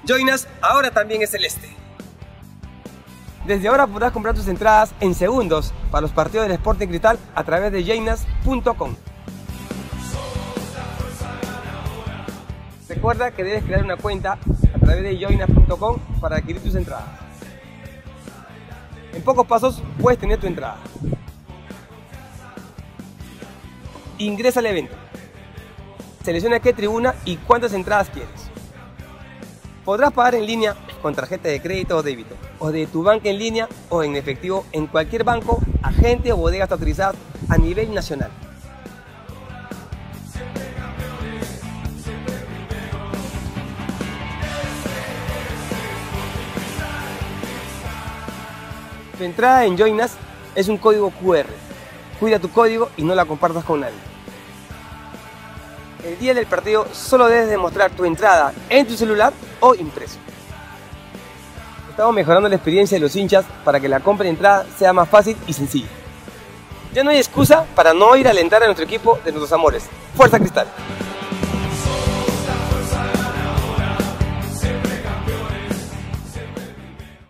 Join Us ahora también es celeste. Desde ahora podrás comprar tus entradas en segundos para los partidos del Sporting Cristal a través de joinus.com. Recuerda que debes crear una cuenta a través de joinus.com para adquirir tus entradas. En pocos pasos puedes tener tu entrada. Ingresa al evento. Selecciona qué tribuna y cuántas entradas quieres. Podrás pagar en línea con tarjeta de crédito o débito, o de tu banca en línea o en efectivo en cualquier banco, agente o bodegas autorizadas a nivel nacional. Tu entrada en Join Us es un código QR. Cuida tu código y no la compartas con nadie. El día del partido solo debes demostrar tu entrada en tu celular o impreso. Estamos mejorando la experiencia de los hinchas para que la compra de entrada sea más fácil y sencilla. Ya no hay excusa para no ir a alentar a nuestro equipo de nuestros amores. ¡Fuerza Cristal!